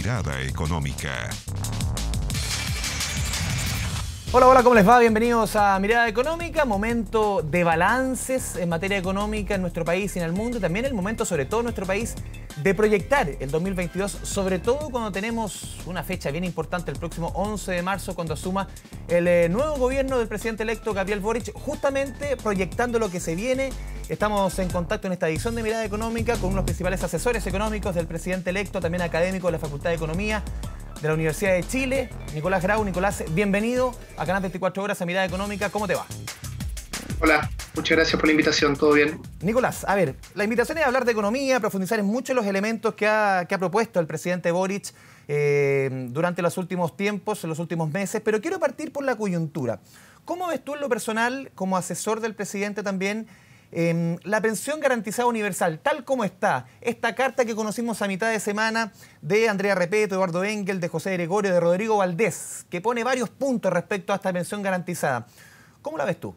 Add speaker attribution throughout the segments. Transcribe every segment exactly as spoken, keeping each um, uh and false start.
Speaker 1: Mirada Económica.
Speaker 2: Hola, hola, ¿cómo les va? Bienvenidos a Mirada Económica, momento de balances en materia económica en nuestro país y en el mundo, y también el momento, sobre todo en nuestro país, de proyectar el dos mil veintidós, sobre todo cuando tenemos una fecha bien importante, el próximo once de marzo, cuando asuma el eh, nuevo gobierno del presidente electo Gabriel Boric, justamente proyectando lo que se viene. Estamos en contacto en esta edición de Mirada Económica con unos principales asesores económicos del presidente electo, también académico de la Facultad de Economía de la Universidad de Chile, Nicolás Grau. Nicolás, bienvenido a Canal veinticuatro Horas a Mirada Económica. ¿Cómo te va?
Speaker 3: Hola, muchas gracias por la invitación. ¿Todo bien?
Speaker 2: Nicolás, a ver, la invitación es hablar de economía, profundizar en muchos de los elementos que ha, que ha propuesto el presidente Boric eh, durante los últimos tiempos, en los últimos meses, pero quiero partir por la coyuntura. ¿Cómo ves tú en lo personal, como asesor del presidente también, Eh, la pensión garantizada universal, tal como está, esta carta que conocimos a mitad de semana de Andrea Repeto, Eduardo Engel, de José Gregorio, de Rodrigo Valdés, que pone varios puntos respecto a esta pensión garantizada? ¿Cómo la ves tú?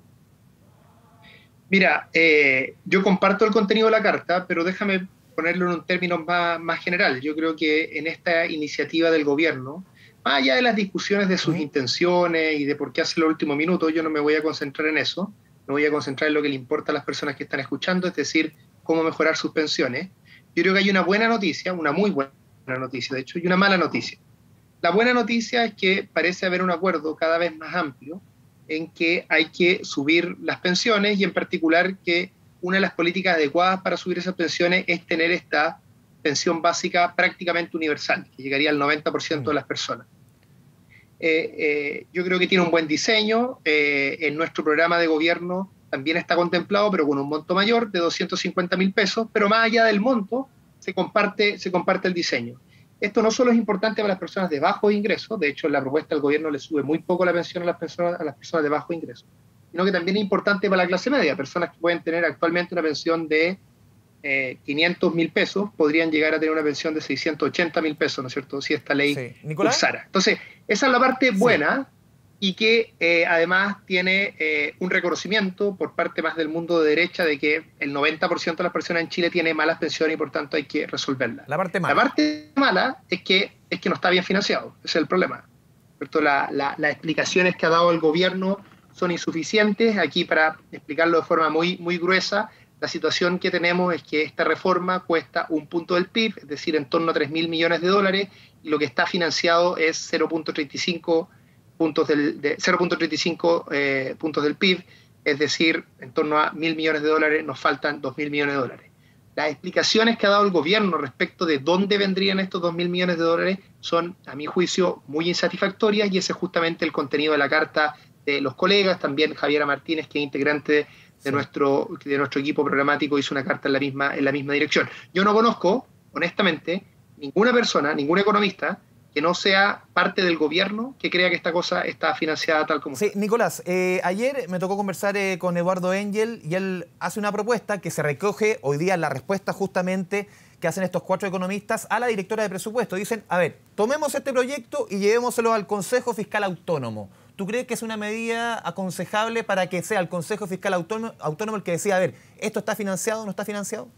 Speaker 3: Mira, eh, yo comparto el contenido de la carta, pero déjame ponerlo en un término más, más general. Yo creo que en esta iniciativa del gobierno, más allá de las discusiones de sus ¿Mm? intenciones y de por qué hace el último minuto, yo no me voy a concentrar en eso. Me voy a concentrar en lo que le importa a las personas que están escuchando, es decir, cómo mejorar sus pensiones. Yo creo que hay una buena noticia, una muy buena noticia, de hecho, y una mala noticia. La buena noticia es que parece haber un acuerdo cada vez más amplio en que hay que subir las pensiones y en particular que una de las políticas adecuadas para subir esas pensiones es tener esta pensión básica prácticamente universal, que llegaría al noventa por ciento de las personas. Eh, eh, yo creo que tiene un buen diseño, eh, en nuestro programa de gobierno también está contemplado, pero con un monto mayor de doscientos cincuenta mil pesos, pero más allá del monto se comparte, se comparte el diseño. Esto no solo es importante para las personas de bajos ingresos, de hecho en la propuesta del gobierno le sube muy poco la pensión a las personas, a las personas de bajos ingresos, sino que también es importante para la clase media, personas que pueden tener actualmente una pensión de Eh, quinientos mil pesos, podrían llegar a tener una pensión de seiscientos ochenta mil pesos, ¿no es cierto?, si esta ley
Speaker 2: sí. ¿Nicolás?
Speaker 3: Entonces, esa es la parte buena, sí. Y que eh, además tiene eh, un reconocimiento por parte más del mundo de derecha de que el noventa por ciento de las personas en Chile tiene malas pensiones y por tanto hay que resolverlas.
Speaker 2: La parte mala.
Speaker 3: La parte mala es que, es que no está bien financiado, ese es el problema, ¿cierto? La, la, las explicaciones que ha dado el gobierno son insuficientes. Aquí, para explicarlo de forma muy, muy gruesa, la situación que tenemos es que esta reforma cuesta un punto del P I B, es decir, en torno a tres mil millones de dólares, y lo que está financiado es cero punto treinta y cinco puntos del, de, cero punto treinta y cinco, eh, puntos del P I B, es decir, en torno a mil millones de dólares, nos faltan dos mil millones de dólares. Las explicaciones que ha dado el gobierno respecto de dónde vendrían estos dos mil millones de dólares son, a mi juicio, muy insatisfactorias, y ese es justamente el contenido de la carta de los colegas. También Javiera Martínez, que es integrante de nuestro, de nuestro equipo programático, hizo una carta en la misma, en la misma dirección. Yo no conozco, honestamente, ninguna persona, ningún economista que no sea parte del gobierno que crea que esta cosa está financiada tal como
Speaker 2: Sí,
Speaker 3: está.
Speaker 2: Nicolás, eh, ayer me tocó conversar eh, con Eduardo Engel y él hace una propuesta que se recoge hoy día en la respuesta justamente que hacen estos cuatro economistas a la directora de presupuesto. Dicen, a ver, tomemos este proyecto y llevémoselo al Consejo Fiscal Autónomo. ¿Tú crees que es una medida aconsejable para que sea el Consejo Fiscal Autónomo, autónomo el que decida, a ver, ¿esto está financiado o no está financiado?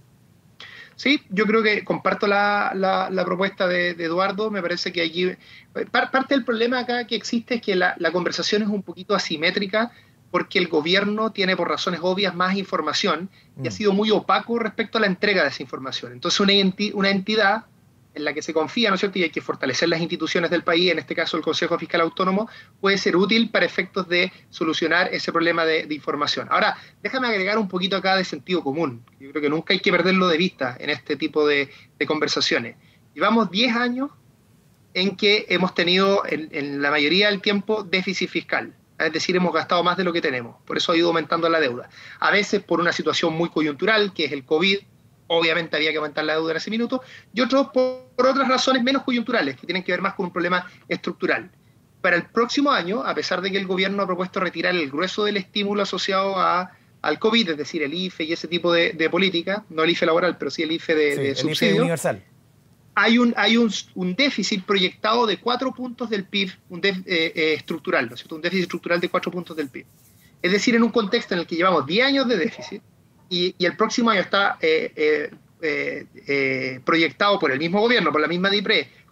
Speaker 3: Sí, yo creo que comparto la, la, la propuesta de, de Eduardo. Me parece que aquí parte del problema acá que existe es que la, la conversación es un poquito asimétrica, porque el gobierno tiene, por razones obvias, más información y mm. ha sido muy opaco respecto a la entrega de esa información. Entonces una, enti una entidad en la que se confía, ¿no es cierto?, y hay que fortalecer las instituciones del país, en este caso el Consejo Fiscal Autónomo, puede ser útil para efectos de solucionar ese problema de, de información. Ahora, déjame agregar un poquito acá de sentido común. Yo creo que nunca hay que perderlo de vista en este tipo de, de conversaciones. Llevamos diez años en que hemos tenido, en, en la mayoría del tiempo, déficit fiscal. Es decir, hemos gastado más de lo que tenemos. Por eso ha ido aumentando la deuda. A veces por una situación muy coyuntural, que es el COVID, obviamente había que aumentar la deuda en ese minuto, y otros por, por otras razones menos coyunturales, que tienen que ver más con un problema estructural. Para el próximo año, a pesar de que el gobierno ha propuesto retirar el grueso del estímulo asociado a, al COVID, es decir, el I F E y ese tipo de, de política, no el I F E laboral, pero sí el I F E de,
Speaker 2: sí,
Speaker 3: de
Speaker 2: el
Speaker 3: subsidio,
Speaker 2: I F E universal.
Speaker 3: Hay, un, hay un, un déficit proyectado de cuatro puntos del P I B, un def, eh, eh, estructural, ¿no es cierto? Un déficit estructural de cuatro puntos del P I B. Es decir, en un contexto en el que llevamos diez años de déficit, y, y el próximo año está eh, eh, eh, eh, proyectado por el mismo gobierno, por la misma DIPRE,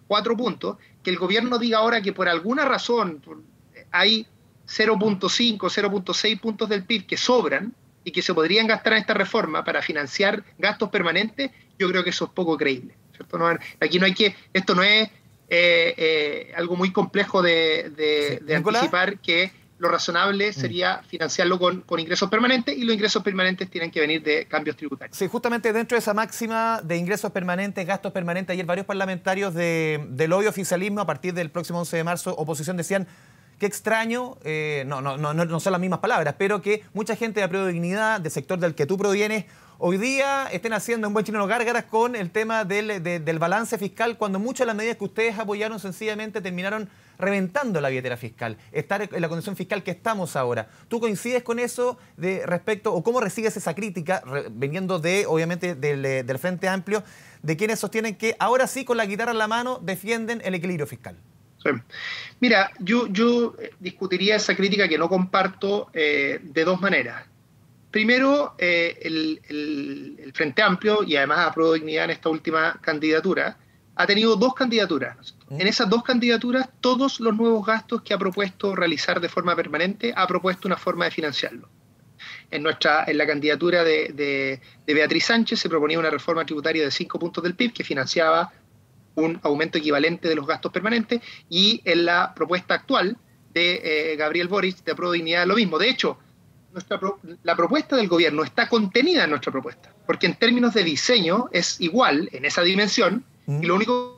Speaker 3: cuatro puntos, que el gobierno diga ahora que por alguna razón hay cero punto cinco, cero punto seis puntos del P I B que sobran y que se podrían gastar en esta reforma para financiar gastos permanentes, yo creo que eso es poco creíble, ¿cierto? No, aquí no hay que, esto no es eh, eh, algo muy complejo de, de,
Speaker 2: sí.
Speaker 3: de anticipar que lo razonable sería financiarlo con, con ingresos permanentes, y los ingresos permanentes tienen que venir de cambios tributarios.
Speaker 2: Sí, justamente dentro de esa máxima de ingresos permanentes, gastos permanentes, ayer varios parlamentarios de, del hoy oficialismo, a partir del próximo once de marzo, oposición, decían: qué extraño, eh, no, no, no, no son las mismas palabras, pero que mucha gente de Apruebo Dignidad, del sector del que tú provienes, hoy día estén haciendo un buen chileno gárgaras con el tema del, de, del balance fiscal, cuando muchas de las medidas que ustedes apoyaron sencillamente terminaron reventando la billetera fiscal, estar en la condición fiscal que estamos ahora. ¿Tú coincides con eso de respecto, o cómo recibes esa crítica, re, veniendo de, obviamente, del, del Frente Amplio, de quienes sostienen que ahora sí, con la guitarra en la mano, defienden el equilibrio fiscal?
Speaker 3: Sí. Mira, yo, yo discutiría esa crítica que no comparto eh, de dos maneras. Primero, eh, el, el, el Frente Amplio, y además Apruebo Dignidad en esta última candidatura, ha tenido dos candidaturas. En esas dos candidaturas, todos los nuevos gastos que ha propuesto realizar de forma permanente, ha propuesto una forma de financiarlo. En, nuestra, en la candidatura de, de, de Beatriz Sánchez se proponía una reforma tributaria de cinco puntos del P I B que financiaba un aumento equivalente de los gastos permanentes, y en la propuesta actual de eh, Gabriel Boric de Apruebo Dignidad lo mismo. De hecho, nuestra pro, la propuesta del gobierno está contenida en nuestra propuesta, porque en términos de diseño es igual en esa dimensión, mm. y lo único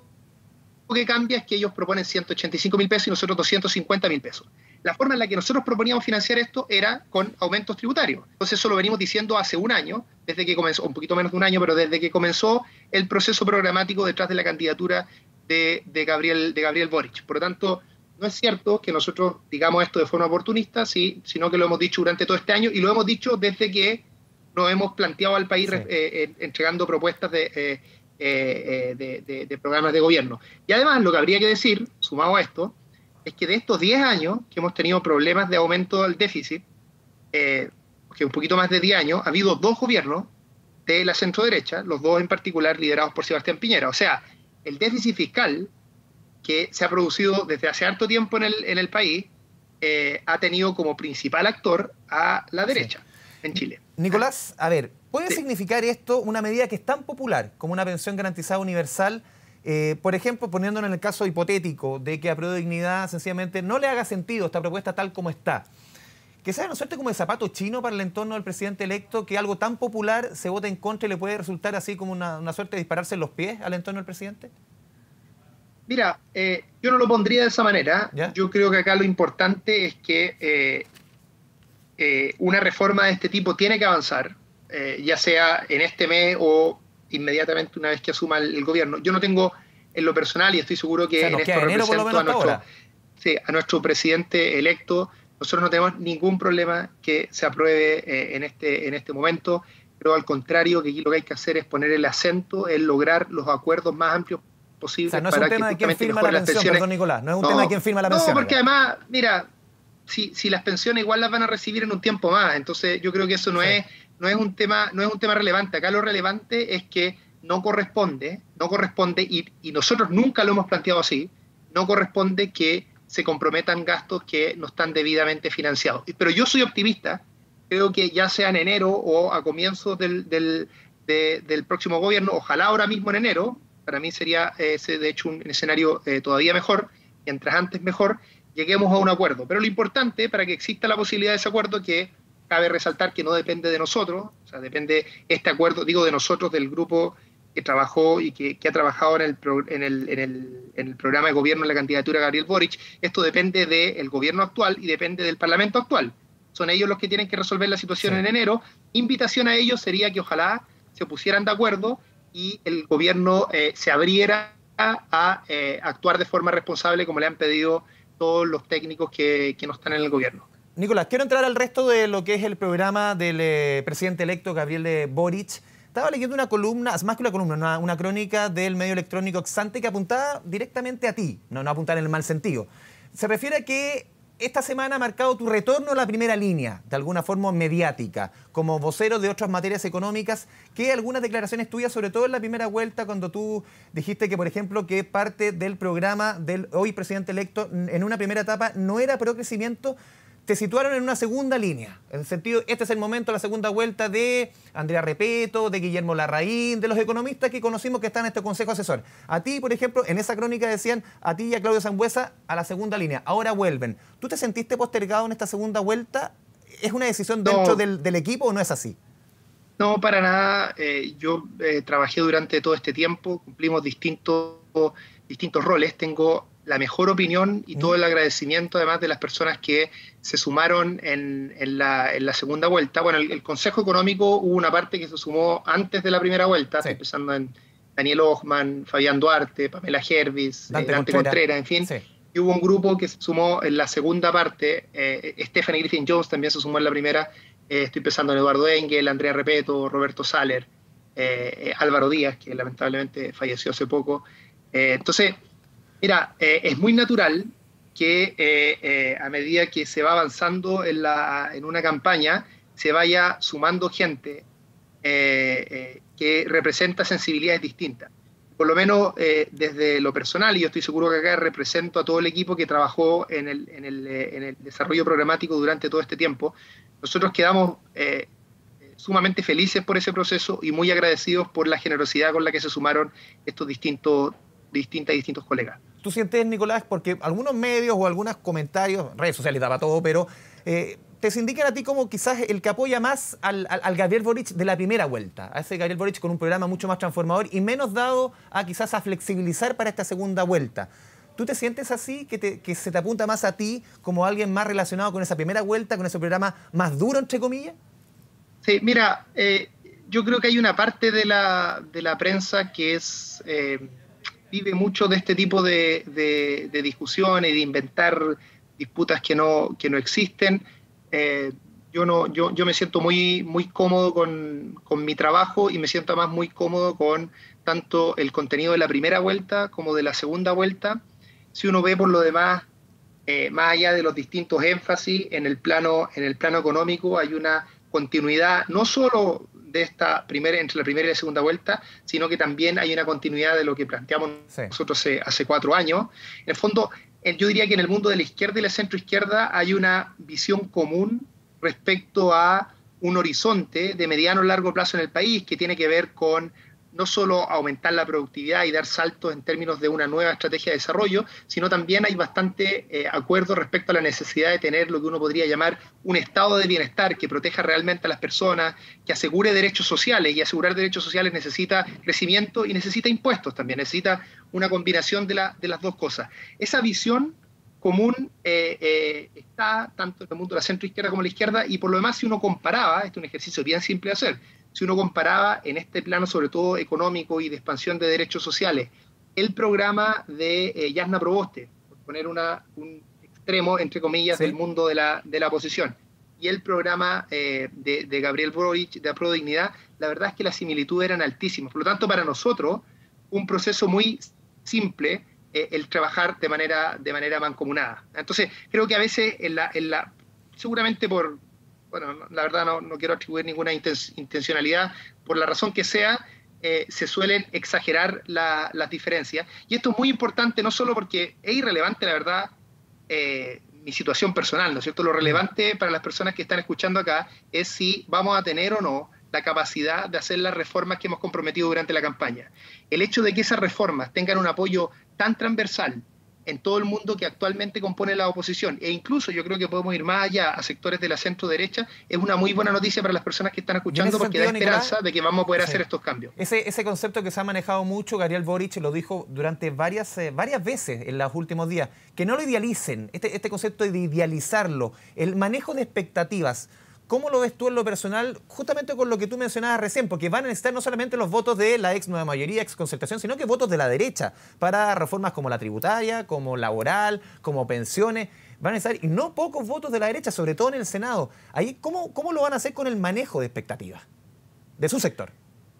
Speaker 3: que cambia es que ellos proponen ciento ochenta y cinco mil pesos y nosotros doscientos cincuenta mil pesos. La forma en la que nosotros proponíamos financiar esto era con aumentos tributarios. Entonces eso lo venimos diciendo hace un año, desde que comenzó, un poquito menos de un año, pero desde que comenzó el proceso programático detrás de la candidatura de, de, Gabriel, de Gabriel Boric. Por lo tanto, no es cierto que nosotros digamos esto de forma oportunista, sí, sino que lo hemos dicho durante todo este año, y lo hemos dicho desde que nos hemos planteado al país, sí. eh, eh, entregando propuestas de... Eh, Eh, de, de, de programas de gobierno. Y además, lo que habría que decir, sumado a esto, es que de estos diez años que hemos tenido problemas de aumento del déficit, eh, que un poquito más de diez años, ha habido dos gobiernos de la centro-derecha, los dos en particular liderados por Sebastián Piñera. O sea, el déficit fiscal que se ha producido desde hace harto tiempo en el, en el país eh, ha tenido como principal actor a la derecha, sí. en Chile.
Speaker 2: Nicolás, a ver, ¿puede
Speaker 3: sí.
Speaker 2: significar esto una medida que es tan popular como una pensión garantizada universal? Eh, por ejemplo, poniéndonos en el caso hipotético de que a Apruebo Dignidad sencillamente no le haga sentido esta propuesta tal como está, que sea, ¿no es cierto?, como de zapato chino para el entorno del presidente electo, que algo tan popular se vote en contra y le puede resultar así como una, una suerte de dispararse en los pies al entorno del presidente?
Speaker 3: Mira, eh, yo no lo pondría de esa manera. ¿Ya? Yo creo que acá lo importante es que eh, eh, una reforma de este tipo tiene que avanzar, eh, ya sea en este mes o inmediatamente una vez que asuma el, el gobierno. Yo no tengo en lo personal, y estoy seguro que
Speaker 2: o sea,
Speaker 3: en esto
Speaker 2: enero,
Speaker 3: represento a nuestro, sí, a nuestro presidente electo. Nosotros no tenemos ningún problema que se apruebe eh, en, este, en este momento, pero al contrario, que aquí lo que hay que hacer es poner el acento en lograr los acuerdos más amplios posibles.
Speaker 2: O sea, no es
Speaker 3: para
Speaker 2: un tema
Speaker 3: que
Speaker 2: de quién firma la pensión, perdón, Nicolás, no es un no, tema de quién firma la pensión.
Speaker 3: No, porque además, mira, si, si las pensiones igual las van a recibir en un tiempo más, entonces yo creo que eso no, sí. es, no, es, un tema, no es un tema relevante. Acá lo relevante es que no corresponde, no corresponde, y, y nosotros nunca lo hemos planteado así, no corresponde que se comprometan gastos que no están debidamente financiados. Pero yo soy optimista, creo que ya sea en enero o a comienzos del, del, de, del próximo gobierno, ojalá ahora mismo en enero, para mí sería eh, de hecho un escenario eh, todavía mejor, mientras antes mejor, lleguemos a un acuerdo. Pero lo importante para que exista la posibilidad de ese acuerdo, que cabe resaltar que no depende de nosotros, o sea, depende este acuerdo, digo de nosotros, del grupo que trabajó y que, que ha trabajado en el, pro, en, el, en, el, en el programa de gobierno en la candidatura de Gabriel Boric. Esto depende del gobierno actual y depende del Parlamento actual. Son ellos los que tienen que resolver la situación sí. en enero. Invitación a ellos sería que ojalá se pusieran de acuerdo y el gobierno eh, se abriera a, a eh, actuar de forma responsable, como le han pedido todos los técnicos que, que no están en el gobierno.
Speaker 2: Nicolás, quiero entrar al resto de lo que es el programa del eh, presidente electo Gabriel Boric. Estaba leyendo una columna, más que una columna, una, una crónica del medio electrónico Exante que apuntaba directamente a ti, no, no apuntaba en el mal sentido. Se refiere a que esta semana ha marcado tu retorno a la primera línea, de alguna forma mediática, como vocero de otras materias económicas. ¿Qué algunas declaraciones tuyas, sobre todo en la primera vuelta, cuando tú dijiste que, por ejemplo, que parte del programa del hoy presidente electo en una primera etapa no era pro crecimiento, te situaron en una segunda línea? En el sentido, este es el momento, la segunda vuelta de Andrea Repeto, de Guillermo Larraín, de los economistas que conocimos que están en este consejo asesor. A ti, por ejemplo, en esa crónica decían a ti y a Claudio Sangüesa a la segunda línea. Ahora vuelven. ¿Tú te sentiste postergado en esta segunda vuelta? ¿Es una decisión dentro no, del, del equipo o no es así?
Speaker 3: No, para nada. Eh, yo eh, trabajé durante todo este tiempo, cumplimos distintos, distintos roles. Tengo la mejor opinión y todo el agradecimiento, además, de las personas que se sumaron en, en, la, en la segunda vuelta. Bueno, el, el Consejo Económico hubo una parte que se sumó antes de la primera vuelta, sí. Empezando en Daniel Ochman, Fabián Duarte, Pamela Gervis, Dante, eh, Dante Contreras, Contreras, en fin. Sí. Y hubo un grupo que se sumó en la segunda parte, eh, Stephanie Griffin Jones también se sumó en la primera, eh, estoy pensando en Eduardo Engel, Andrea Repeto, Roberto Saller, eh, eh, Álvaro Díaz, que lamentablemente falleció hace poco. Eh, entonces... Mira, eh, es muy natural que eh, eh, a medida que se va avanzando en, la, en una campaña, se vaya sumando gente eh, eh, que representa sensibilidades distintas. Por lo menos eh, desde lo personal, y yo estoy seguro que acá represento a todo el equipo que trabajó en el, en el, en el desarrollo programático durante todo este tiempo, nosotros quedamos eh, sumamente felices por ese proceso y muy agradecidos por la generosidad con la que se sumaron estos distintos, distintas, distintos colegas.
Speaker 2: ¿Tú sientes, Nicolás, porque algunos medios o algunos comentarios, redes sociales daba todo, pero eh, te indican a ti como quizás el que apoya más al, al, al Gabriel Boric de la primera vuelta, a ese Gabriel Boric con un programa mucho más transformador y menos dado a quizás a flexibilizar para esta segunda vuelta? ¿Tú te sientes así, que, te, que se te apunta más a ti como alguien más relacionado con esa primera vuelta, con ese programa más duro, entre comillas?
Speaker 3: Sí, mira, eh, yo creo que hay una parte de la, de la prensa que es... Eh, vive mucho de este tipo de, de, de discusiones y de inventar disputas que no, que no existen. Eh, yo, no, yo, yo me siento muy, muy cómodo con, con mi trabajo y me siento además muy cómodo con tanto el contenido de la primera vuelta como de la segunda vuelta. Si uno ve por lo demás, eh, más allá de los distintos énfasis en el plano, en el plano económico, hay una continuidad no solo de esta primera, entre la primera y la segunda vuelta, sino que también hay una continuidad de lo que planteamos sí. nosotros hace, hace cuatro años. En el fondo, yo diría que en el mundo de la izquierda y la centroizquierda hay una visión común respecto a un horizonte de mediano o largo plazo en el país que tiene que ver con no solo aumentar la productividad y dar saltos en términos de una nueva estrategia de desarrollo, sino también hay bastante eh, acuerdo respecto a la necesidad de tener lo que uno podría llamar un estado de bienestar que proteja realmente a las personas, que asegure derechos sociales, y asegurar derechos sociales necesita crecimiento y necesita impuestos también, necesita una combinación de, la, de las dos cosas. Esa visión común eh, eh, está tanto en el mundo de la centroizquierda como la izquierda, y por lo demás, si uno comparaba, este es un ejercicio bien simple de hacer, si uno comparaba en este plano, sobre todo económico y de expansión de derechos sociales, el programa de eh, Jasna Proboste, por poner una, un extremo, entre comillas, sí. del mundo de la, de la oposición, y el programa eh, de, de Gabriel Boric, de Apruebo Dignidad, la verdad es que las similitudes eran altísimas. Por lo tanto, para nosotros, un proceso muy simple, eh, el trabajar de manera, de manera mancomunada. Entonces, creo que a veces, en la, en la, seguramente por... bueno, la verdad no, no quiero atribuir ninguna intencionalidad, por la razón que sea, eh, se suelen exagerar la, las diferencias. Y esto es muy importante, no solo porque es irrelevante, la verdad, eh, mi situación personal, ¿no es cierto? Lo relevante para las personas que están escuchando acá es si vamos a tener o no la capacidad de hacer las reformas que hemos comprometido durante la campaña. El hecho de que esas reformas tengan un apoyo tan transversal en todo el mundo que actualmente compone la oposición, e incluso yo creo que podemos ir más allá a sectores de la centro-derecha, es una muy buena noticia para las personas que están escuchando, porque sentido, da esperanza, Nicolás, de que vamos a poder sí. hacer estos cambios.
Speaker 2: Ese, ese concepto que se ha manejado mucho, Gabriel Boric lo dijo durante varias, eh, varias veces en los últimos días, que no lo idealicen, este, este concepto de idealizarlo, el manejo de expectativas. ¿Cómo lo ves tú en lo personal, justamente con lo que tú mencionabas recién? Porque van a necesitar no solamente los votos de la ex nueva mayoría, ex concertación, sino que votos de la derecha para reformas como la tributaria, como laboral, como pensiones. Van a necesitar, y no pocos votos de la derecha, sobre todo en el Senado. Ahí, ¿cómo, cómo lo van a hacer con el manejo de expectativas de su sector?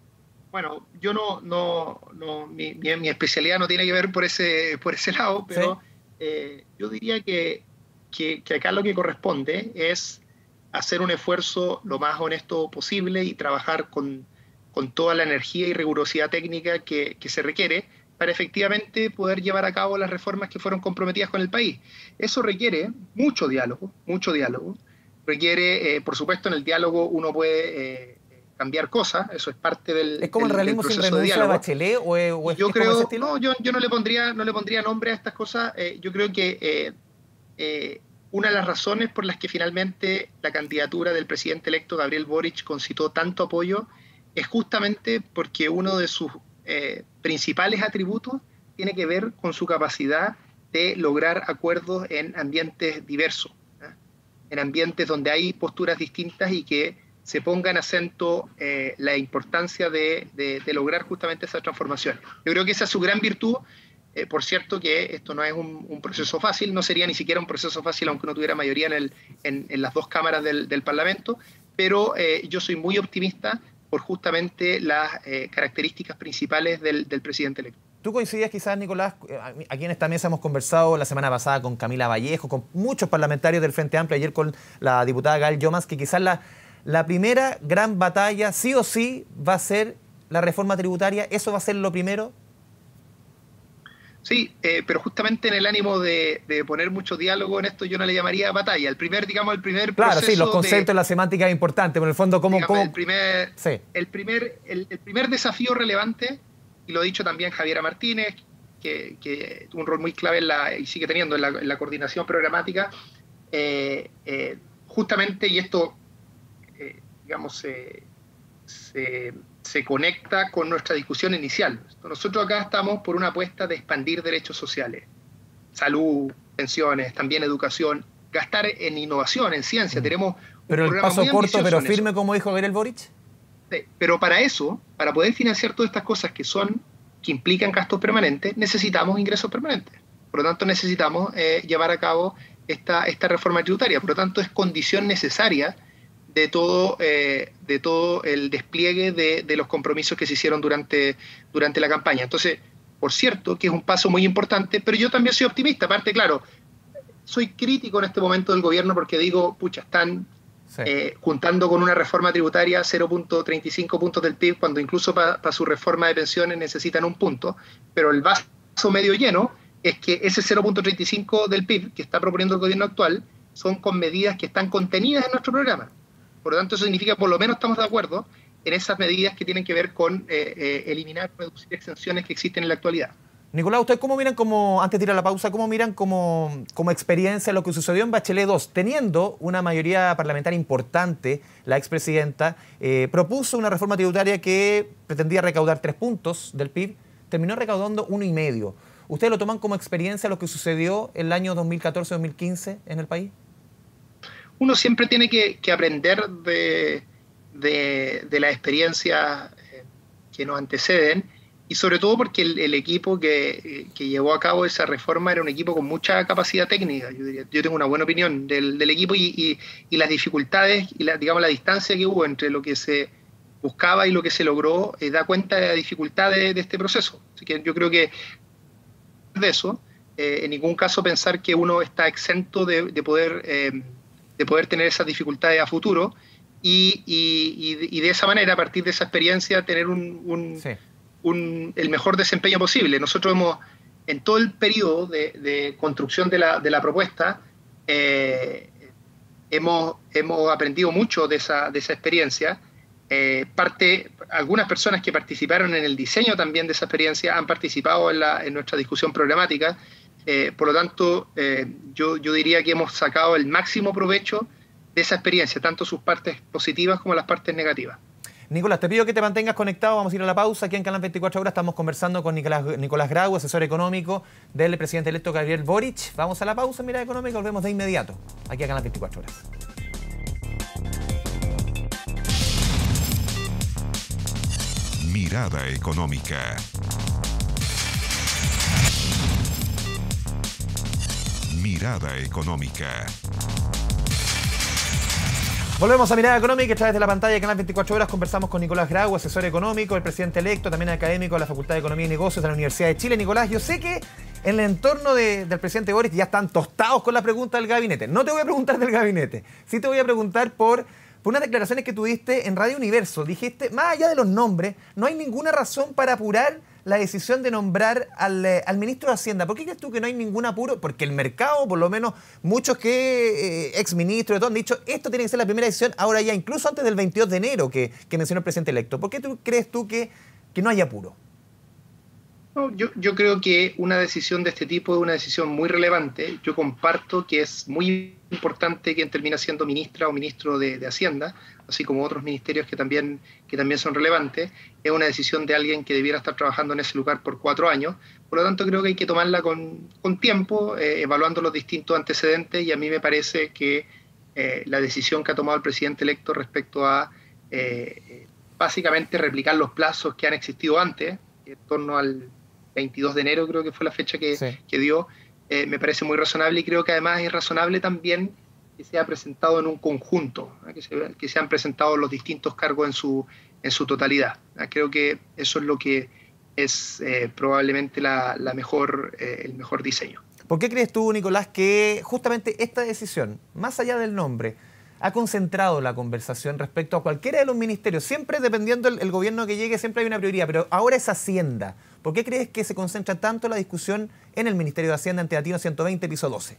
Speaker 3: Bueno, yo no, no, no mi, mi, mi especialidad no tiene que ver por ese, por ese lado, pero ¿sí? eh, yo diría que que, que acá lo que corresponde es hacer un esfuerzo lo más honesto posible y trabajar con, con toda la energía y rigurosidad técnica que, que se requiere para efectivamente poder llevar a cabo las reformas que fueron comprometidas con el país. Eso requiere mucho diálogo, mucho diálogo. Requiere, eh, por supuesto, en el diálogo uno puede... Eh, cambiar cosas, eso es parte del,
Speaker 2: ¿Es como
Speaker 3: del,
Speaker 2: el realismo sin renuncia de, de Bachelet o es, o es,
Speaker 3: yo
Speaker 2: es
Speaker 3: creo,
Speaker 2: como ese estilo?
Speaker 3: No, yo, yo no le pondría no le pondría nombre a estas cosas. Eh, yo creo que eh, eh, una de las razones por las que finalmente la candidatura del presidente electo Gabriel Boric concitó tanto apoyo es justamente porque uno de sus eh, principales atributos tiene que ver con su capacidad de lograr acuerdos en ambientes diversos, ¿eh? En ambientes donde hay posturas distintas y que se ponga en acento eh, la importancia de, de, de lograr justamente esa transformación. Yo creo que esa es su gran virtud. Eh, por cierto que esto no es un, un proceso fácil, no sería ni siquiera un proceso fácil aunque no tuviera mayoría en, el, en, en las dos cámaras del, del Parlamento, pero eh, yo soy muy optimista por justamente las eh, características principales del, del presidente electo.
Speaker 2: ¿Tú coincidías quizás, Nicolás? Aquí en esta mesa hemos conversado la semana pasada con Camila Vallejo, con muchos parlamentarios del Frente Amplio, ayer con la diputada Gael Llomas, que quizás la... La primera gran batalla, sí o sí, va a ser la reforma tributaria. ¿Eso va a ser lo primero?
Speaker 3: Sí, eh, pero justamente en el ánimo de, de poner mucho diálogo en esto, yo no le llamaría batalla. El primer, digamos, el primer
Speaker 2: Claro,
Speaker 3: proceso
Speaker 2: sí, los conceptos,
Speaker 3: de,
Speaker 2: la semántica es importante, pero en el fondo, ¿cómo...?
Speaker 3: digamos,
Speaker 2: cómo...
Speaker 3: El, primer,
Speaker 2: sí.
Speaker 3: el, primer, el, el primer desafío relevante, y lo ha dicho también Javiera Martínez, que, que tuvo un rol muy clave en la, y sigue teniendo en la, en la coordinación programática, eh, eh, justamente, y esto... Eh, digamos, se, se, se conecta con nuestra discusión inicial. Nosotros acá estamos por una apuesta de expandir derechos sociales, salud, pensiones, también educación, gastar en innovación, en ciencia. Mm. Tenemos un
Speaker 2: pero el paso corto, pero firme, como dijo Gabriel Boric.
Speaker 3: Sí, pero para eso, para poder financiar todas estas cosas que son, que implican gastos permanentes, necesitamos ingresos permanentes. Por lo tanto, necesitamos eh, llevar a cabo esta, esta reforma tributaria. Por lo tanto, es condición necesaria de todo, eh, de todo el despliegue de, de los compromisos que se hicieron durante, durante la campaña. Entonces, por cierto, que es un paso muy importante, pero yo también soy optimista. Aparte, claro, soy crítico en este momento del gobierno porque digo, pucha, están sí. eh, juntando con una reforma tributaria cero punto treinta y cinco puntos del P I B, cuando incluso para pa su reforma de pensiones necesitan un punto, pero el vaso medio lleno es que ese cero punto treinta y cinco del P I B que está proponiendo el gobierno actual son con medidas que están contenidas en nuestro programa. Por lo tanto, eso significa que por lo menos estamos de acuerdo en esas medidas que tienen que ver con eh, eh, eliminar, reducir exenciones que existen en la actualidad.
Speaker 2: Nicolás, ¿ustedes cómo miran, como, antes de ir a la pausa, cómo miran como, como experiencia lo que sucedió en Bachelet dos? Teniendo una mayoría parlamentaria importante, la expresidenta eh, propuso una reforma tributaria que pretendía recaudar tres puntos del P I B, terminó recaudando uno y medio. ¿Ustedes lo toman como experiencia lo que sucedió el año dos mil catorce dos mil quince en el país?
Speaker 3: Uno siempre tiene que, que aprender de, de, de las experiencias eh, que nos anteceden, y sobre todo porque el, el equipo que, que llevó a cabo esa reforma era un equipo con mucha capacidad técnica. Yo, diría, yo tengo una buena opinión del, del equipo y, y, y las dificultades y la, digamos, la distancia que hubo entre lo que se buscaba y lo que se logró eh, da cuenta de la dificultad de, de este proceso. Así que yo creo que de eso, eh, en ningún caso pensar que uno está exento de, de poder... Eh, de poder tener esas dificultades a futuro y, y, y de esa manera, a partir de esa experiencia, tener un, un, sí. un, el mejor desempeño posible. Nosotros hemos, en todo el periodo de, de construcción de la, de la propuesta, eh, hemos, hemos aprendido mucho de esa, de esa experiencia. Eh, parte, algunas personas que participaron en el diseño también de esa experiencia han participado en, la, en nuestra discusión programática. Eh, por lo tanto, eh, yo, yo diría que hemos sacado el máximo provecho de esa experiencia, tanto sus partes positivas como las partes negativas.
Speaker 2: Nicolás, te pido que te mantengas conectado, vamos a ir a la pausa. Aquí en Canal veinticuatro Horas estamos conversando con Nicolás, Nicolás Grau, asesor económico del presidente electo Gabriel Boric. Vamos a la pausa en Mirada Económica, volvemos de inmediato, aquí a Canal veinticuatro Horas.
Speaker 1: Mirada Económica. Mirada Económica.
Speaker 2: Volvemos a Mirada Económica, a través de la pantalla de Canal veinticuatro Horas conversamos con Nicolás Grau, asesor económico, el presidente electo, también académico de la Facultad de Economía y Negocios de la Universidad de Chile. Nicolás, yo sé que en el entorno de, del presidente Boric ya están tostados con la pregunta del gabinete. No te voy a preguntar del gabinete, sí te voy a preguntar por, por unas declaraciones que tuviste en Radio Universo. Dijiste, más allá de los nombres, no hay ninguna razón para apurar la decisión de nombrar al, eh, al ministro de Hacienda. ¿Por qué crees tú que no hay ningún apuro? Porque el mercado, por lo menos muchos que eh, exministros de todo han dicho, esto tiene que ser la primera decisión ahora ya, incluso antes del veintidós de enero que, que mencionó el presidente electo. ¿Por qué tú crees tú que, que no hay apuro?
Speaker 3: No, yo, yo creo que una decisión de este tipo es una decisión muy relevante. Yo comparto que es muy importante quien termina siendo ministra o ministro de, de Hacienda, así como otros ministerios que también, que también son relevantes. Es una decisión de alguien que debiera estar trabajando en ese lugar por cuatro años. Por lo tanto, creo que hay que tomarla con, con tiempo, eh, evaluando los distintos antecedentes, y a mí me parece que eh, la decisión que ha tomado el presidente electo respecto a eh, básicamente replicar los plazos que han existido antes, en torno al veintidós de enero creo que fue la fecha que, sí. que dio, eh, me parece muy razonable, y creo que además es razonable también que sea presentado en un conjunto, ¿eh? que, se, que sean presentados los distintos cargos en su, en su totalidad. ¿eh? Creo que eso es lo que es eh, probablemente la, la mejor, eh, el mejor diseño.
Speaker 2: ¿Por qué crees tú, Nicolás, que justamente esta decisión, más allá del nombre, ha concentrado la conversación respecto a cualquiera de los ministerios? Siempre, dependiendo el, el gobierno que llegue, siempre hay una prioridad, pero ahora es Hacienda. ¿Por qué crees que se concentra tanto la discusión en el Ministerio de Hacienda ante Latino ciento veinte, piso doce?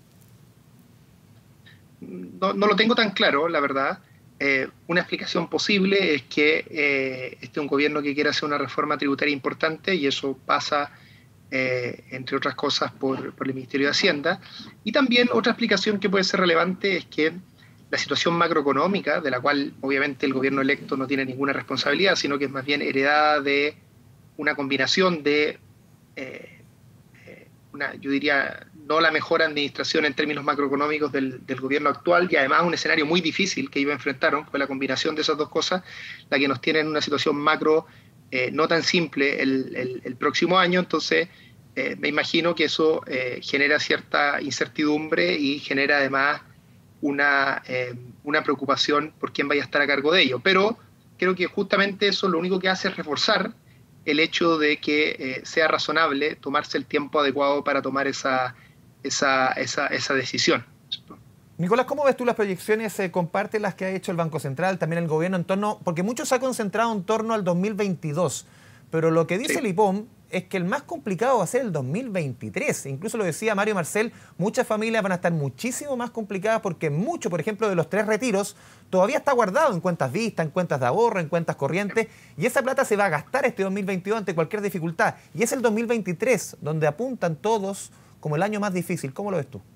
Speaker 3: No, no lo tengo tan claro, la verdad. Eh, una explicación posible es que eh, este es un gobierno que quiere hacer una reforma tributaria importante, y eso pasa, eh, entre otras cosas, por, por el Ministerio de Hacienda. Y también otra explicación que puede ser relevante es que la situación macroeconómica, de la cual obviamente el gobierno electo no tiene ninguna responsabilidad, sino que es más bien heredada de una combinación de, eh, eh, una, yo diría, no la mejor administración en términos macroeconómicos del, del gobierno actual, y además un escenario muy difícil que ellos enfrentaron. Fue la combinación de esas dos cosas la que nos tiene en una situación macro eh, no tan simple el, el, el próximo año. Entonces, eh, me imagino que eso eh, genera cierta incertidumbre y genera además Una, eh, una preocupación por quién vaya a estar a cargo de ello. Pero creo que justamente eso lo único que hace es reforzar el hecho de que eh, sea razonable tomarse el tiempo adecuado para tomar esa, esa, esa, esa decisión.
Speaker 2: Nicolás, ¿cómo ves tú las proyecciones? Eh, comparte las que ha hecho el Banco Central, también el gobierno, en torno, porque mucho se ha concentrado en torno al dos mil veintidós, pero lo que dice sí. el I P O M es que el más complicado va a ser el dos mil veintitrés. Incluso lo decía Mario Marcel, muchas familias van a estar muchísimo más complicadas porque mucho, por ejemplo, de los tres retiros todavía está guardado en cuentas vistas, en cuentas de ahorro, en cuentas corrientes, y esa plata se va a gastar este dos mil veintidós ante cualquier dificultad. Y es el dos mil veintitrés donde apuntan todos como el año más difícil. ¿Cómo lo ves tú?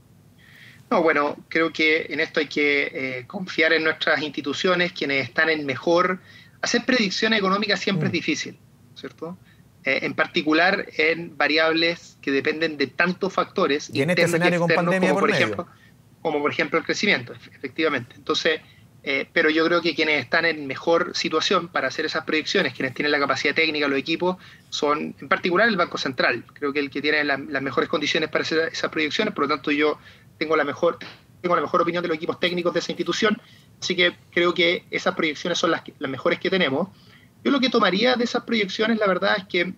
Speaker 3: No, bueno, creo que en esto hay que eh, confiar en nuestras instituciones, quienes están en mejor... Hacer predicciones económicas siempre mm. es difícil, ¿cierto? Eh, en particular en variables que dependen de tantos factores
Speaker 2: y en este escenario con pandemia
Speaker 3: como
Speaker 2: por,
Speaker 3: por
Speaker 2: medio.
Speaker 3: ejemplo como por ejemplo el crecimiento, efectivamente. Entonces, eh, pero yo creo que quienes están en mejor situación para hacer esas predicciones, quienes tienen la capacidad técnica, los equipos, son en particular el Banco Central. Creo que el que tiene la, las mejores condiciones para hacer esas predicciones. Por lo tanto, yo tengo la mejor tengo la mejor opinión de los equipos técnicos de esa institución, así que creo que esas proyecciones son las, que, las mejores que tenemos. Yo lo que tomaría de esas proyecciones, la verdad, es que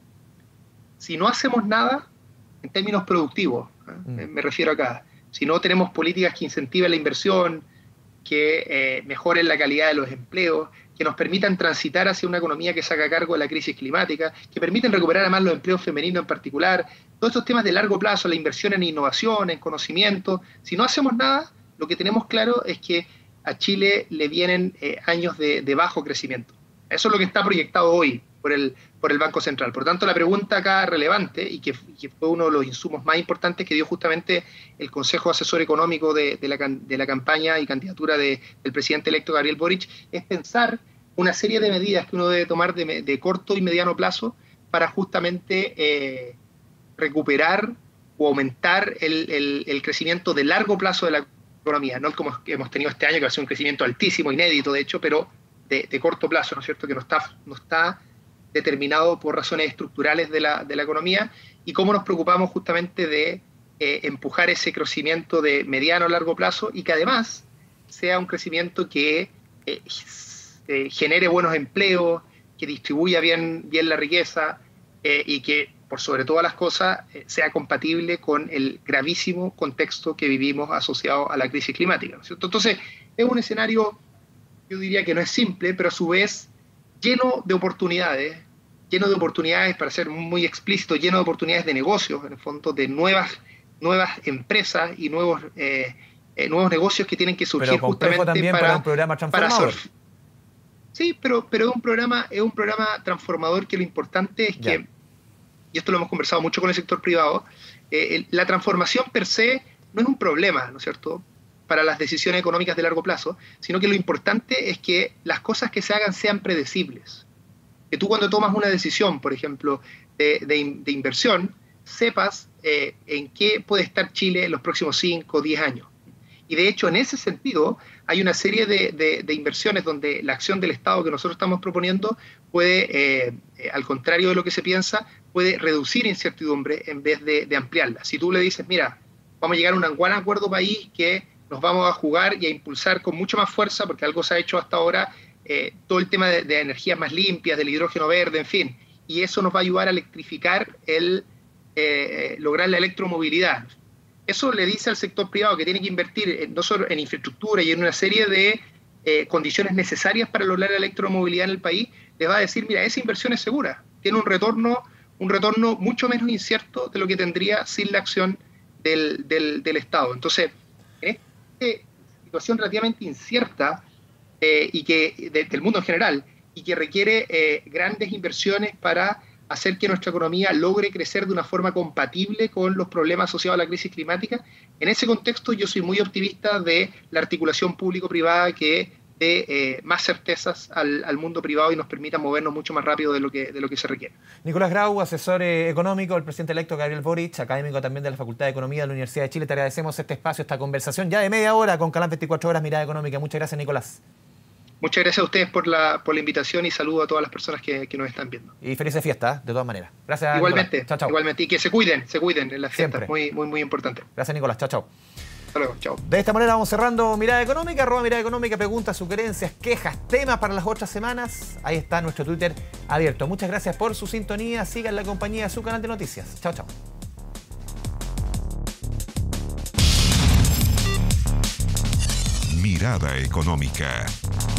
Speaker 3: si no hacemos nada en términos productivos, ¿eh? mm. me refiero acá, si no tenemos políticas que incentiven la inversión, que eh, mejoren la calidad de los empleos, que nos permitan transitar hacia una economía que se haga cargo de la crisis climática, que permiten recuperar además los empleos femeninos en particular, todos estos temas de largo plazo, la inversión en innovación, en conocimiento. Si no hacemos nada, lo que tenemos claro es que a Chile le vienen eh, años de, de bajo crecimiento. Eso es lo que está proyectado hoy por el, por el Banco Central. Por lo tanto, la pregunta acá relevante, y que, que fue uno de los insumos más importantes que dio justamente el Consejo Asesor Económico de, de, la, de la campaña y candidatura de, del presidente electo Gabriel Boric, es pensar una serie de medidas que uno debe tomar de, de corto y mediano plazo para justamente eh, recuperar o aumentar el, el, el crecimiento de largo plazo de la economía, no como hemos tenido este año, que va a ser un crecimiento altísimo, inédito de hecho, pero de, de corto plazo, ¿no es cierto?, que no está, no está determinado por razones estructurales de la, de la economía, y cómo nos preocupamos justamente de eh, empujar ese crecimiento de mediano a largo plazo, y que además sea un crecimiento que eh, eh, genere buenos empleos, que distribuya bien, bien la riqueza, eh, y que por sobre todas las cosas, eh, sea compatible con el gravísimo contexto que vivimos asociado a la crisis climática, ¿no es cierto? Entonces, es un escenario, yo diría que no es simple, pero a su vez lleno de oportunidades, lleno de oportunidades, para ser muy explícito, lleno de oportunidades de negocios, en el fondo, de nuevas, nuevas empresas y nuevos, eh, eh, nuevos negocios que tienen que surgir
Speaker 2: pero
Speaker 3: justamente
Speaker 2: también para,
Speaker 3: para,
Speaker 2: un programa
Speaker 3: para
Speaker 2: transformador.
Speaker 3: surf. Sí, pero, pero es un programa, es un programa transformador que lo importante es
Speaker 2: Ya.
Speaker 3: que, y esto lo hemos conversado mucho con el sector privado, eh, el, la transformación per se no es un problema, ¿no es cierto?, para las decisiones económicas de largo plazo, sino que lo importante es que las cosas que se hagan sean predecibles. Que tú cuando tomas una decisión, por ejemplo, de, de, de inversión, sepas eh, en qué puede estar Chile en los próximos cinco o diez años. Y de hecho, en ese sentido, hay una serie de, de, de inversiones donde la acción del Estado que nosotros estamos proponiendo puede, eh, eh, al contrario de lo que se piensa, puede reducir incertidumbre en vez de, de ampliarla. Si tú le dices, mira, vamos a llegar a un buen acuerdo país que nos vamos a jugar y a impulsar con mucha más fuerza, porque algo se ha hecho hasta ahora, eh, todo el tema de, de energías más limpias, del hidrógeno verde, en fin, y eso nos va a ayudar a electrificar, el eh, lograr la electromovilidad. Eso le dice al sector privado que tiene que invertir en, no solo en infraestructura y en una serie de eh, condiciones necesarias para lograr la electromovilidad en el país, les va a decir, mira, esa inversión es segura, tiene un retorno, un retorno mucho menos incierto de lo que tendría sin la acción del, del, del Estado. Entonces, en esta situación relativamente incierta eh, y que de, del mundo en general, y que requiere eh, grandes inversiones para hacer que nuestra economía logre crecer de una forma compatible con los problemas asociados a la crisis climática. En ese contexto yo soy muy optimista de la articulación público-privada que dé eh, más certezas al, al mundo privado y nos permita movernos mucho más rápido de lo que, de lo que se requiere.
Speaker 2: Nicolás Grau, asesor eh, económico del presidente electo Gabriel Boric, académico también de la Facultad de Economía de la Universidad de Chile. Te agradecemos este espacio, esta conversación ya de media hora con Canal veinticuatro Horas Mirada Económica. Muchas gracias, Nicolás.
Speaker 3: Muchas gracias a ustedes por la, por la invitación y saludo a todas las personas que, que nos están viendo.
Speaker 2: Y felices fiestas, de todas maneras. Gracias,
Speaker 3: igualmente,
Speaker 2: Nicolás. Chao, chao.
Speaker 3: Igualmente, y que se cuiden, se cuiden en las fiestas,
Speaker 2: Siempre.
Speaker 3: muy, muy, muy importante.
Speaker 2: Gracias, Nicolás. Chao, chao.
Speaker 3: Hasta luego, chao.
Speaker 2: De esta manera vamos cerrando Mirada Económica, arroba Mirada Económica, preguntas, sugerencias, quejas, temas para las otras semanas. Ahí está nuestro Twitter abierto. Muchas gracias por su sintonía. Sigan la compañía de su canal de noticias. Chao, chao.
Speaker 1: Mirada Económica.